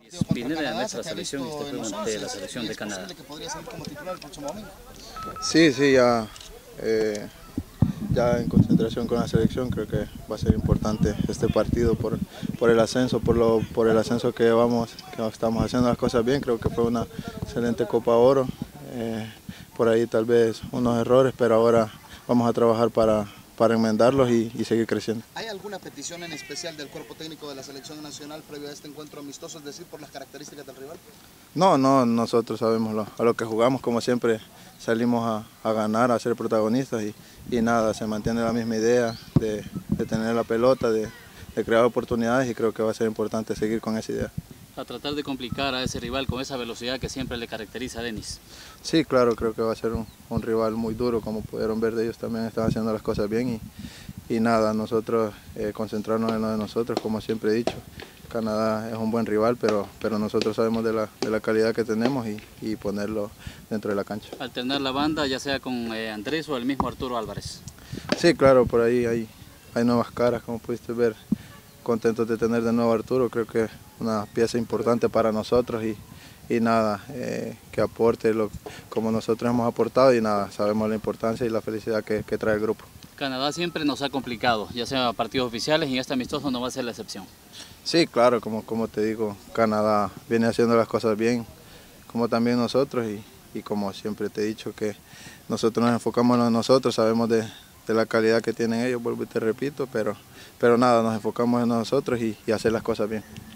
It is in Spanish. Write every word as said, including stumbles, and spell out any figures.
Pineda en nuestra selección y este juego ante la selección de Canadá. ¿Es posible que podría salir como titular el próximo domingo? Sí, sí, ya, eh, ya en concentración con la selección creo que va a ser importante este partido por, por el ascenso, por, lo, por el ascenso que vamos, que estamos haciendo las cosas bien. Creo que fue una excelente Copa Oro, eh, por ahí tal vez unos errores, pero ahora vamos a trabajar para, para enmendarlos y, y seguir creciendo. ¿Hay alguna petición en especial del cuerpo técnico de la selección nacional previo a este encuentro amistoso, es decir, por las características del rival? No, no, nosotros sabemos lo, a lo que jugamos, como siempre salimos a, a ganar, a ser protagonistas y, y nada, se mantiene la misma idea de, de tener la pelota, de, de crear oportunidades y creo que va a ser importante seguir con esa idea. A tratar de complicar a ese rival con esa velocidad que siempre le caracteriza a Denis. Sí, claro, creo que va a ser un, un rival muy duro, como pudieron ver de ellos también están haciendo las cosas bien y, y nada, nosotros eh, concentrarnos en lo de nosotros, como siempre he dicho. Canadá es un buen rival, pero, pero nosotros sabemos de la, de la calidad que tenemos y, y ponerlo dentro de la cancha. Alternar la banda, ya sea con eh, Andrés o el mismo Arturo Álvarez. Sí, claro, por ahí hay, hay nuevas caras, como pudiste ver. Contentos de tener de nuevo a Arturo, creo que es una pieza importante para nosotros y, y nada, eh, que aporte lo, como nosotros hemos aportado y nada, sabemos la importancia y la felicidad que, que trae el grupo. Canadá siempre nos ha complicado, ya sea partidos oficiales y en este amistoso no va a ser la excepción. Sí, claro, como, como te digo, Canadá viene haciendo las cosas bien, como también nosotros y, y como siempre te he dicho que nosotros nos enfocamos en nosotros, sabemos de, de la calidad que tienen ellos, vuelvo y te repito, pero, pero nada, nos enfocamos en nosotros y, y hacer las cosas bien.